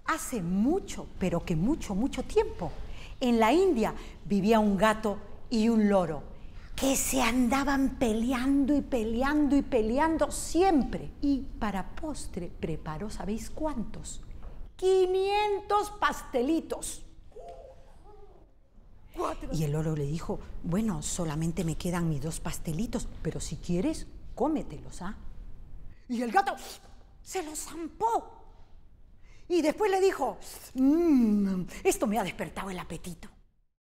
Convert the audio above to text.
Hace mucho, pero que mucho, mucho tiempo, en la India vivía un gato y un loro que se andaban peleando y peleando y peleando siempre. Y para postre preparó, ¿sabéis cuántos? 500 pastelitos. Y el loro le dijo, bueno, solamente me quedan mis 2 pastelitos, pero si quieres, cómetelos, ¿ah? Y el gato se los zampó. Y después le dijo, esto me ha despertado el apetito.